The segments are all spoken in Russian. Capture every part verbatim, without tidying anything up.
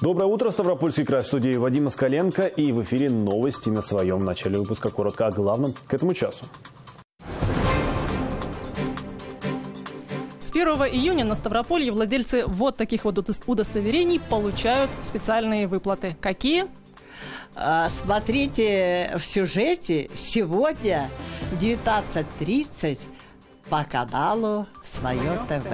Доброе утро, Ставропольский край, в студии Вадим Москаленко, и в эфире новости на своем начале выпуска. Коротко о главном к этому часу. С первого июня на Ставрополье владельцы вот таких вот удостоверений получают специальные выплаты. Какие? Смотрите в сюжете сегодня в девятнадцать тридцать по каналу Свое ТВ.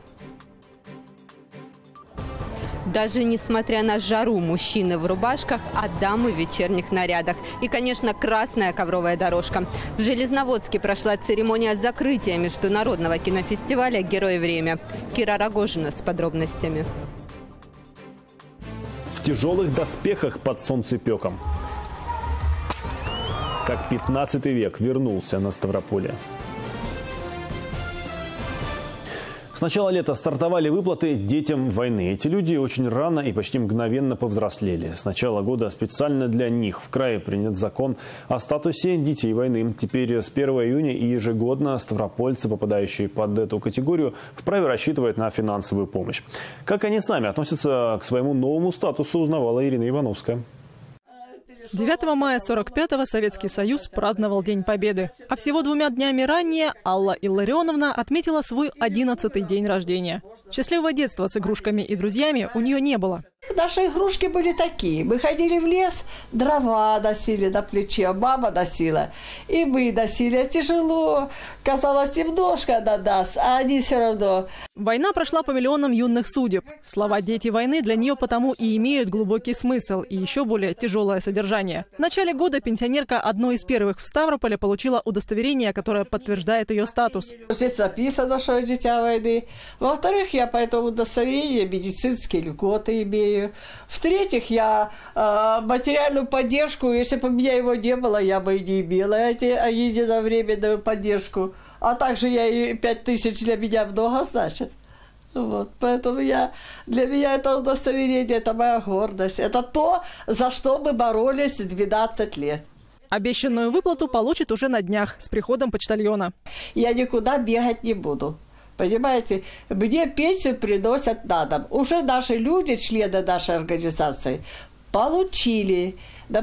Даже несмотря на жару, мужчины в рубашках, а дамы в вечерних нарядах. И, конечно, красная ковровая дорожка. В Железноводске прошла церемония закрытия международного кинофестиваля «Герой время». Кира Рогожина с подробностями. В тяжелых доспехах под солнцепеком. Как пятнадцатый век вернулся на Ставрополье. С начала лета стартовали выплаты детям войны. Эти люди очень рано и почти мгновенно повзрослели. С начала года специально для них в крае принят закон о статусе детей войны. Теперь с первого июня и ежегодно ставропольцы, попадающие под эту категорию, вправе рассчитывать на финансовую помощь. Как они сами относятся к своему новому статусу, узнавала Ирина Ивановская. девятого мая сорок пятого Советский Союз праздновал День Победы. А всего двумя днями ранее Алла Илларионовна отметила свой одиннадцатый день рождения. Счастливого детства с игрушками и друзьями у нее не было. Наши игрушки были такие. Мы ходили в лес, дрова носили на плече, мама носила. И мы носили. Тяжело. Казалось, немножко она даст, а они все равно. Война прошла по миллионам юных судеб. Слова «дети войны» для нее потому и имеют глубокий смысл и еще более тяжелое содержание. В начале года пенсионерка одной из первых в Ставрополе получила удостоверение, которое подтверждает ее статус. Здесь написано, что я дитя войны. Во-вторых, я по этому удостоверению медицинские льготы имею. В-третьих, я э, материальную поддержку, если бы у меня его не было, я бы и не имела эти единовременную поддержку. А также я и пять тысяч для меня много значит. Вот, поэтому я, для меня это удостоверение, это моя гордость. Это то, за что мы боролись двенадцать лет. Обещанную выплату получит уже на днях с приходом почтальона. Я никуда бегать не буду. Понимаете, мне пенсию приносят на дом. Уже наши люди, члены нашей организации, получили.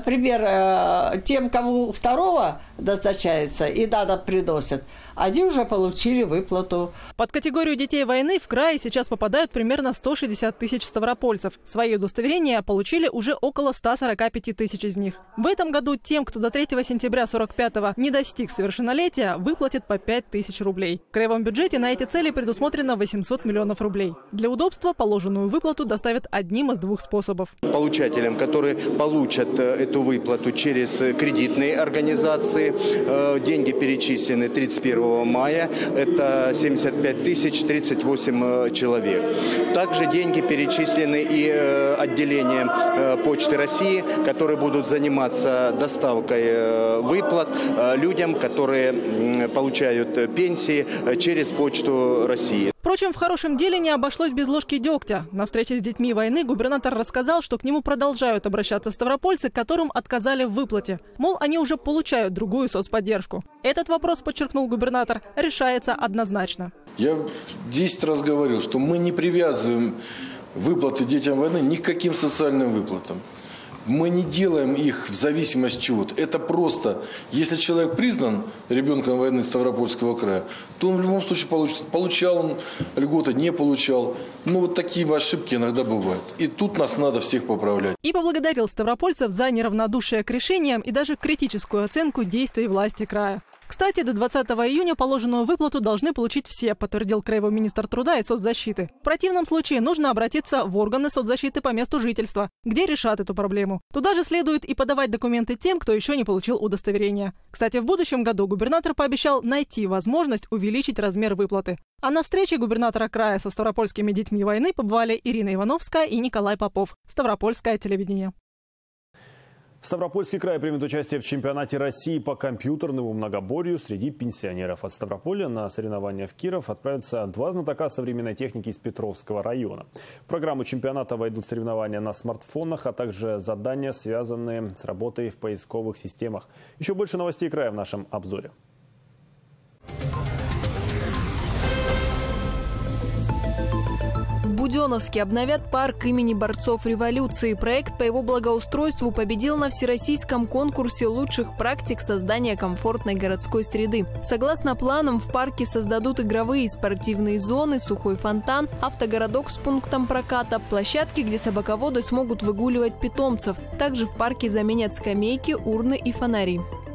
Например, тем, кому второго назначается и на дом приносят, они уже получили выплату. Под категорию детей войны в крае сейчас попадают примерно сто шестьдесят тысяч ставропольцев. Свои удостоверения получили уже около ста сорока пяти тысяч из них. В этом году тем, кто до третьего сентября сорок пятого не достиг совершеннолетия, выплатят по пять тысяч рублей. В краевом бюджете на эти цели предусмотрено восемьсот миллионов рублей. Для удобства положенную выплату доставят одним из двух способов. Получателям, которые получат эту выплату через кредитные организации, деньги перечислены тридцать первого мая, это семьдесят пять тысяч тридцать восемь человек. Также деньги перечислены и отделением Почты России, которые будут заниматься доставкой выплат людям, которые получают пенсии через Почту России. Впрочем, в хорошем деле не обошлось без ложки дегтя. На встрече с детьми войны губернатор рассказал, что к нему продолжают обращаться ставропольцы, которым отказали в выплате. Мол, они уже получают другую соцподдержку. Этот вопрос, подчеркнул губернатор, решается однозначно. Я десять раз говорил, что мы не привязываем выплаты детям войны ни к каким социальным выплатам. Мы не делаем их в зависимости от чего-то. Это просто, если человек признан ребенком войны Ставропольского края, то он в любом случае получит. Получал он льготы, не получал. Ну, вот такие ошибки иногда бывают. И тут нас надо всех поправлять. И поблагодарил ставропольцев за неравнодушие к решениям и даже критическую оценку действий власти края. Кстати, до двадцатого июня положенную выплату должны получить все, подтвердил краевой министр труда и соцзащиты. В противном случае нужно обратиться в органы соцзащиты по месту жительства, где решат эту проблему. Туда же следует и подавать документы тем, кто еще не получил удостоверение. Кстати, в будущем году губернатор пообещал найти возможность увеличить размер выплаты. А на встрече губернатора края со ставропольскими детьми войны побывали Ирина Ивановская и Николай Попов. Ставропольское телевидение. Ставропольский край примет участие в чемпионате России по компьютерному многоборью среди пенсионеров. От Ставрополя на соревнования в Киров отправятся два знатока современной техники из Петровского района. В программу чемпионата войдут соревнования на смартфонах, а также задания, связанные с работой в поисковых системах. Еще больше новостей края в нашем обзоре. Буденновске обновят парк имени борцов революции. Проект по его благоустройству победил на всероссийском конкурсе лучших практик создания комфортной городской среды. Согласно планам, в парке создадут игровые и спортивные зоны, сухой фонтан, автогородок с пунктом проката, площадки, где собаководы смогут выгуливать питомцев. Также в парке заменят скамейки, урны и фонари.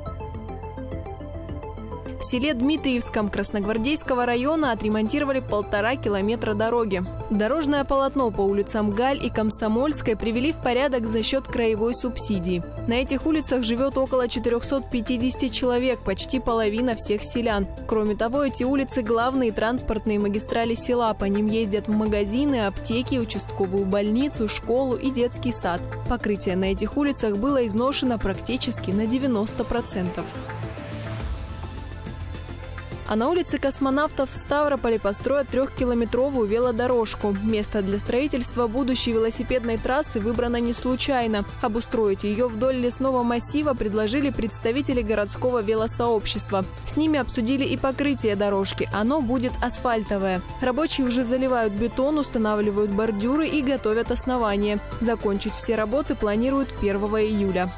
В селе Дмитриевском Красногвардейского района отремонтировали полтора километра дороги. Дорожное полотно по улицам Галь и Комсомольской привели в порядок за счет краевой субсидии. На этих улицах живет около четырёхсот пятидесяти человек, почти половина всех селян. Кроме того, эти улицы – главные транспортные магистрали села. По ним ездят в магазины, аптеки, участковую больницу, школу и детский сад. Покрытие на этих улицах было изношено практически на девяносто процентов. А на улице Космонавтов в Ставрополе построят трехкилометровую велодорожку. Место для строительства будущей велосипедной трассы выбрано не случайно. Обустроить ее вдоль лесного массива предложили представители городского велосообщества. С ними обсудили и покрытие дорожки. Оно будет асфальтовое. Рабочие уже заливают бетон, устанавливают бордюры и готовят основание. Закончить все работы планируют первого июля.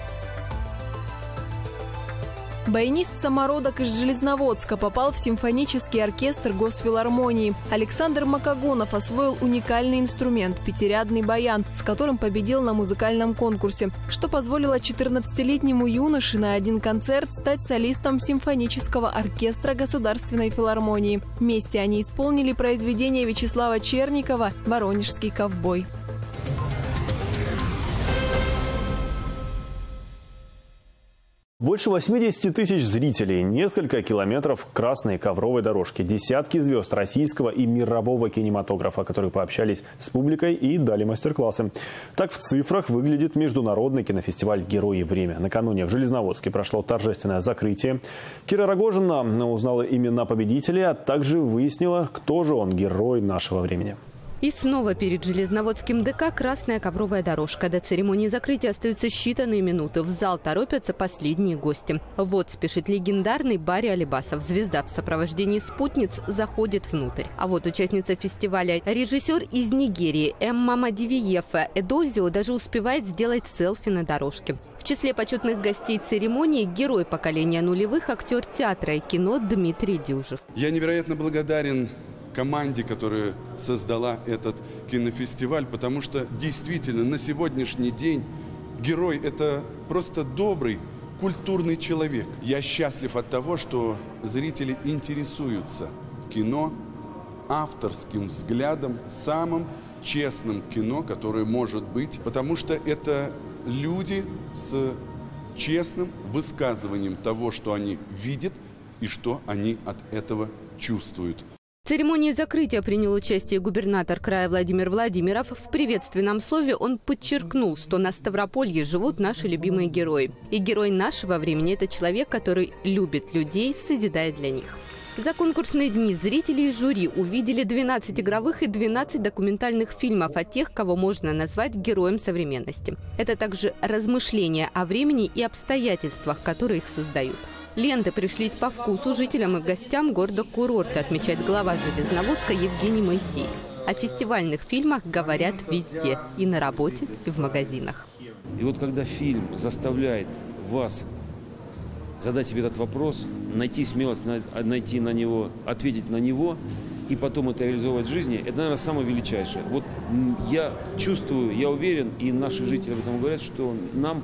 Баянист-самородок из Железноводска попал в симфонический оркестр Госфилармонии. Александр Макогонов освоил уникальный инструмент – пятирядный баян, с которым победил на музыкальном конкурсе, что позволило четырнадцатилетнему юноше на один концерт стать солистом симфонического оркестра Государственной филармонии. Вместе они исполнили произведение Вячеслава Черникова «Воронежский ковбой». Больше восьмидесяти тысяч зрителей, несколько километров красной ковровой дорожки, десятки звезд российского и мирового кинематографа, которые пообщались с публикой и дали мастер-классы. Так в цифрах выглядит международный кинофестиваль «Герои и время». Накануне в Железноводске прошло торжественное закрытие. Кира Рогожина узнала имена победителей, а также выяснила, кто же он, герой нашего времени. И снова перед Железноводским ДК красная ковровая дорожка. До церемонии закрытия остаются считанные минуты. В зал торопятся последние гости. Вот спешит легендарный Барри Алибасов. Звезда в сопровождении спутниц заходит внутрь. А вот участница фестиваля, режиссер из Нигерии Эмма Мадивиефа Эдозио даже успевает сделать селфи на дорожке. В числе почетных гостей церемонии герой поколения нулевых, актер театра и кино Дмитрий Дюжев. Я невероятно благодарен команде, которая создала этот кинофестиваль, потому что действительно на сегодняшний день герой – это просто добрый, культурный человек. Я счастлив от того, что зрители интересуются кино авторским взглядом, самым честным кино, которое может быть, потому что это люди с честным высказыванием того, что они видят и что они от этого чувствуют. В церемонии закрытия принял участие губернатор края Владимир Владимиров. В приветственном слове он подчеркнул, что на Ставрополье живут наши любимые герои. И герой нашего времени – это человек, который любит людей, созидает для них. За конкурсные дни зрители и жюри увидели двенадцать игровых и двенадцать документальных фильмов о тех, кого можно назвать героем современности. Это также размышления о времени и обстоятельствах, которые их создают. Ленты пришлись по вкусу жителям и гостям города-курорта, отмечает глава Железноводска Евгений Моисеев. О фестивальных фильмах говорят везде – и на работе, и в магазинах. И вот когда фильм заставляет вас задать себе этот вопрос, найти смелость, найти на него, ответить на него и потом это реализовывать в жизни, это, наверное, самое величайшее. Вот я чувствую, я уверен, и наши жители об этом говорят, что нам,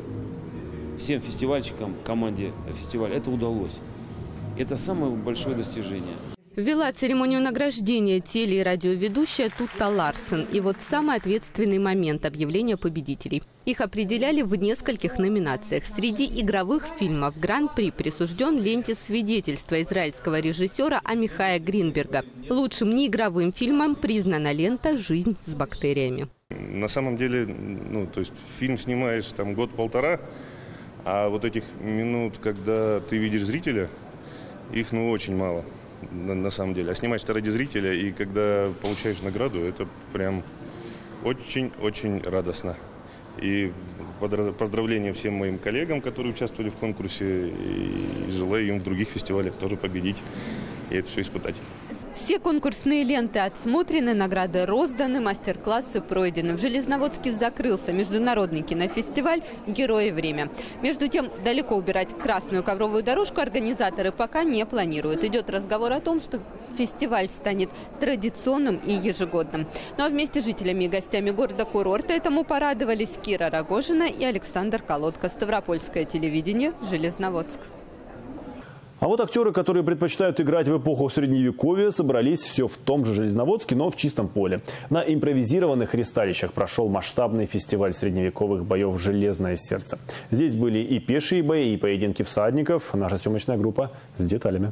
всем фестивальщикам, команде фестиваля, это удалось. Это самое большое достижение. Вела церемонию награждения теле- и радиоведущая Тутта Ларсен. И вот самый ответственный момент объявления победителей. Их определяли в нескольких номинациях. Среди игровых фильмов Гран-при присужден ленте «Свидетельство» израильского режиссера Амихая Гринберга. Лучшим неигровым фильмом признана лента «Жизнь с бактериями». На самом деле, ну, то есть фильм снимаешь там год-полтора, а вот этих минут, когда ты видишь зрителя, их ну очень мало. На, на самом деле. А снимать ради зрителя, и когда получаешь награду, это прям очень-очень радостно. И поздравления всем моим коллегам, которые участвовали в конкурсе, и желаю им в других фестивалях тоже победить. и это все испытать. Все конкурсные ленты отсмотрены, награды розданы, мастер-классы пройдены. В Железноводске закрылся международный кинофестиваль «Герои. Время». Между тем, далеко убирать красную ковровую дорожку организаторы пока не планируют. Идет разговор о том, что фестиваль станет традиционным и ежегодным. Ну а вместе с жителями и гостями города-курорта этому порадовались Кира Рогожина и Александр Колодко. Ставропольское телевидение, Железноводск. А вот актеры, которые предпочитают играть в эпоху Средневековья, собрались все в том же Железноводске, но в чистом поле. На импровизированных ристалищах прошел масштабный фестиваль средневековых боев «Железное сердце». Здесь были и пешие бои, и поединки всадников. Наша съемочная группа с деталями.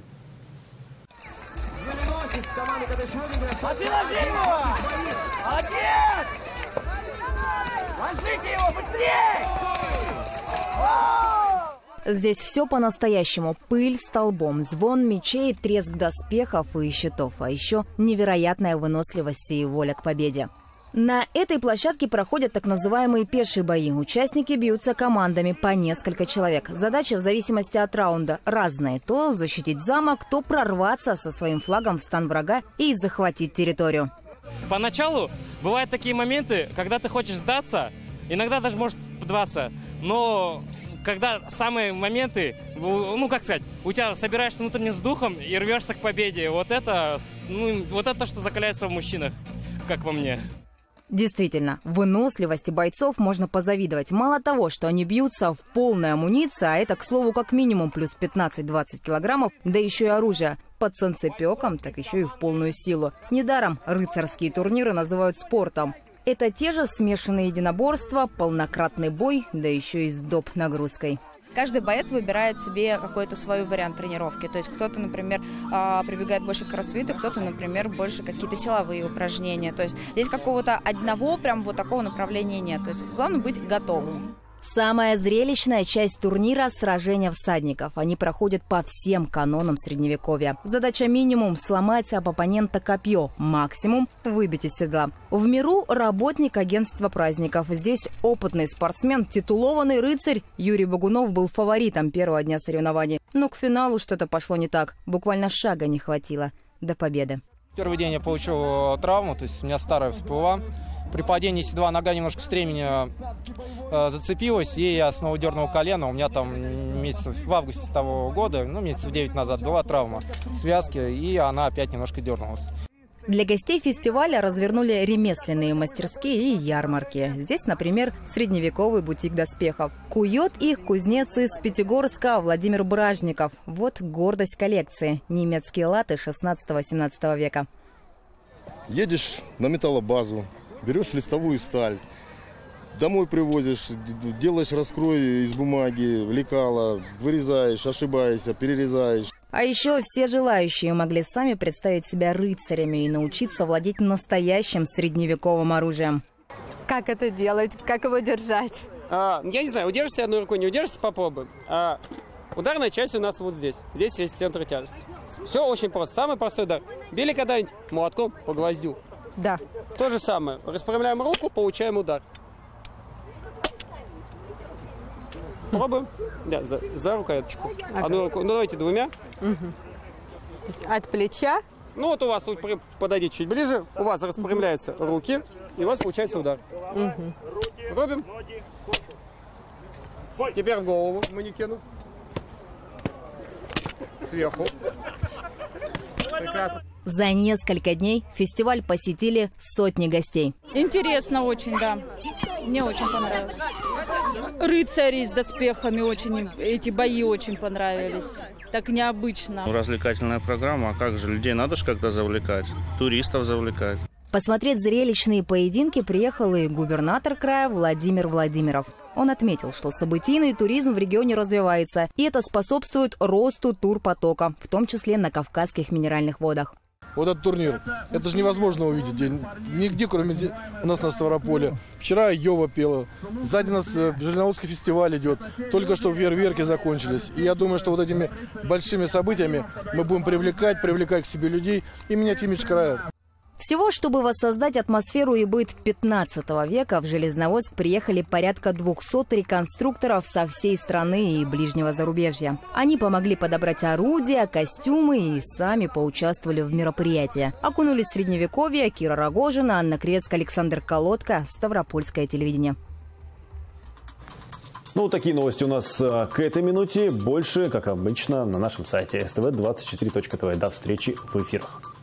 Здесь все по-настоящему. Пыль столбом, звон мечей, треск доспехов и щитов. А еще невероятная выносливость и воля к победе. На этой площадке проходят так называемые пешие бои. Участники бьются командами по несколько человек. Задачи в зависимости от раунда разные. То защитить замок, то прорваться со своим флагом в стан врага и захватить территорию. Поначалу бывают такие моменты, когда ты хочешь сдаться, иногда даже можешь поддаться, но... Когда самые моменты, ну как сказать, у тебя собираешься внутренним с духом и рвешься к победе. Вот это, ну, вот это, что закаляется в мужчинах, как по мне. Действительно, выносливости бойцов можно позавидовать. Мало того, что они бьются в полной амуниции, а это, к слову, как минимум плюс пятнадцать-двадцать килограммов, да еще и оружие под санцепёком, так еще и в полную силу. Недаром рыцарские турниры называют спортом. Это те же смешанные единоборства, полнократный бой, да еще и с доп. Нагрузкой. Каждый боец выбирает себе какой-то свой вариант тренировки. То есть кто-то, например, прибегает больше к кроссфиту, кто-то, например, больше какие-то силовые упражнения. То есть здесь какого-то одного прям вот такого направления нет. То есть главное быть готовым. Самая зрелищная часть турнира – сражения всадников. Они проходят по всем канонам Средневековья. Задача минимум – сломать об оппонента копье, максимум – выбить из седла. В миру работник агентства праздников. Здесь опытный спортсмен, титулованный рыцарь Юрий Богунов был фаворитом первого дня соревнований. Но к финалу что-то пошло не так. Буквально шага не хватило до победы. Первый день я получил травму, то есть у меня старая всплыла. При падении седла нога немножко в стремени э, зацепилась, и я снова дернул колено. У меня там месяцев в августе того года, ну, месяцев девять назад была травма связки, и она опять немножко дернулась. Для гостей фестиваля развернули ремесленные мастерские и ярмарки. Здесь, например, средневековый бутик доспехов. Кует их кузнец из Пятигорска Владимир Бражников. Вот гордость коллекции. Немецкие латы шестнадцатого-семнадцатого века. Едешь на металлобазу, берешь листовую сталь, домой привозишь, делаешь раскрой из бумаги, лекала, вырезаешь, ошибаешься, перерезаешь. А еще все желающие могли сами представить себя рыцарями и научиться владеть настоящим средневековым оружием. Как это делать? Как его держать? А, я не знаю, удержите одной рукой, не удержите, попробуем. А, ударная часть у нас вот здесь. Здесь есть центр тяжести. Все очень просто. Самый простой удар. Били когда-нибудь молотком по гвоздю? Да. То же самое. Распрямляем руку, получаем удар. Пробуем. Да, за, за рукояточку. Ага. Одну руку. Ну, давайте двумя. Угу. То есть от плеча? Ну, вот у вас, вот, подойдите чуть ближе, у вас распрямляются руки, и у вас получается удар. Угу. Робим. Теперь в голову манекену. Сверху. Прекрасно. За несколько дней фестиваль посетили сотни гостей. Интересно очень, да. Мне очень понравилось. Рыцари с доспехами, очень, эти бои очень понравились. Так необычно. Развлекательная программа, а как же, людей надо же как-то завлекать, туристов завлекать. Посмотреть зрелищные поединки приехал и губернатор края Владимир Владимиров. Он отметил, что событийный туризм в регионе развивается, и это способствует росту турпотока, в том числе на Кавказских минеральных водах. Вот этот турнир, это же невозможно увидеть нигде, кроме у нас на Ставрополе. Вчера Йова пела, сзади нас Железноводский фестиваль идет, только что фейерверки закончились. И я думаю, что вот этими большими событиями мы будем привлекать, привлекать к себе людей и менять имидж края. Всего, чтобы воссоздать атмосферу и быт пятнадцатого века, в Железноводск приехали порядка двухсот реконструкторов со всей страны и ближнего зарубежья. Они помогли подобрать орудия, костюмы и сами поучаствовали в мероприятии. Окунулись в средневековье Кира Рогожина, Анна Крецк, Александр Колодко, Ставропольское телевидение. Ну, такие новости у нас к этой минуте. Больше, как обычно, на нашем сайте эс тэ вэ двадцать четыре точка тэ вэ. До встречи в эфирах.